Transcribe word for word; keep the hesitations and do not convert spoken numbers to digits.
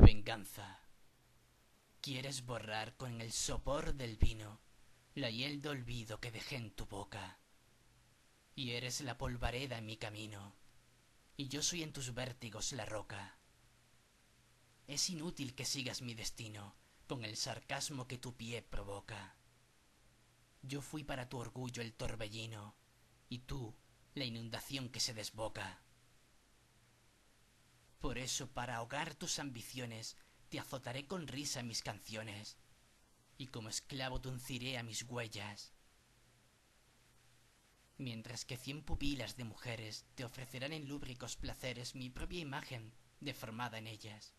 Venganza. Quieres borrar con el sopor del vino la hiel de olvido que dejé en tu boca. Y eres la polvareda en mi camino, y yo soy en tus vértigos la roca. Es inútil que sigas mi destino con el sarcasmo que tu pie provoca. Yo fui para tu orgullo el torbellino, y tú la inundación que se desboca. Por eso, para ahogar tus ambiciones, te azotaré con risa mis canciones, y como esclavo te unciré a mis huellas. Mientras que cien pupilas de mujeres te ofrecerán en lúbricos placeres mi propia imagen deformada en ellas.